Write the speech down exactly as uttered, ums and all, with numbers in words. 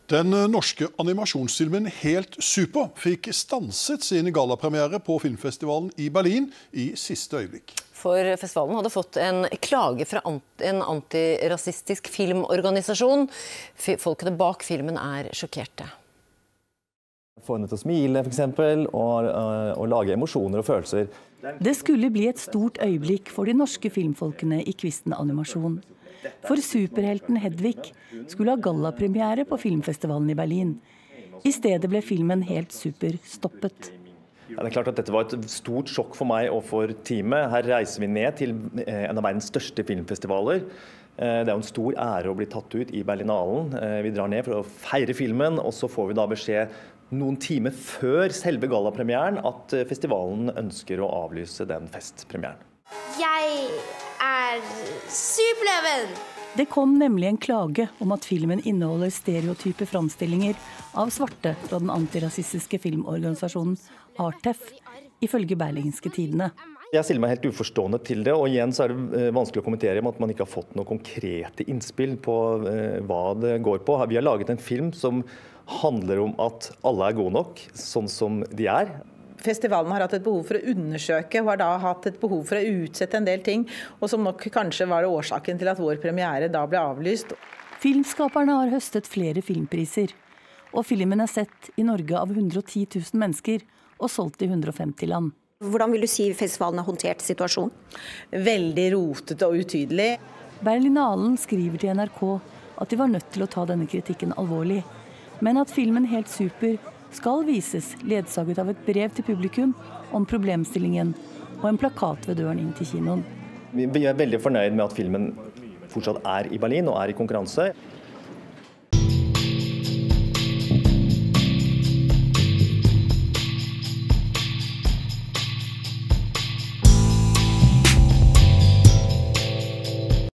Den norske animasjonsfilmen Helt super fikk stanset sin gallapremiere på filmfestivalen i Berlin i siste øyeblikk. For festivalen hadde fått en klage fra en antirasistisk filmorganisasjon. Folkene bak filmen er sjokkerte. Få henne til å smile, for eksempel, og, og lage emosjoner og følelser. Det skulle bli et stort øyeblikk for de norske filmfolkene i Kvisten Animasjon. For superhelten Hedvig skulle ha gallapremiere på filmfestivalen i Berlin. I stedet ble filmen Helt super stoppet. Ja, det er klart at dette var et stort sjokk for meg og for teamet. Her reiser vi ned til en av verdens største filmfestivaler. Det er jo en stor ære å bli tatt ut i Berlinalen. Vi drar ned for å feire filmen, og så får vi da beskjed noen timer før selve gallapremieren at festivalen ønsker å avlyse den festpremieren. Jeg er Superløven! Det kom nemlig en klage om at filmen inneholder stereotype framstillinger av svarte fra den antirasistiske filmorganisasjonen Artef, ifølge Berlingske Tidende. Jeg stiller meg helt uforstående til det, og igjen så er det vanskelig å kommentere med at man ikke har fått noen konkrete innspill på hva det går på. Vi har laget en film som handler om at alle er gode nok, sånn som de er. Festivalen har hatt et behov for å undersøke, og har da hatt et behov for å utsette en del ting, og som nok kanskje var det årsaken til at vår premiere da ble avlyst. Filmskaperne har høstet flere filmpriser, og filmen er sett i Norge av hundre og ti tusen mennesker og solgt i hundre og femti land. Hvordan vil du si festivalen har håndtert situasjonen? Veldig rotete og utydelig. Berlinalen skriver til N R K at de var nødt til å ta denne kritikken alvorlig, men at filmen Helt super skal vises ledsaget av et brev til publikum om problemstillingen og en plakat ved døren inn til kinoen. Vi er veldig fornøyd med at filmen fortsatt er i Berlin og er i konkurranse.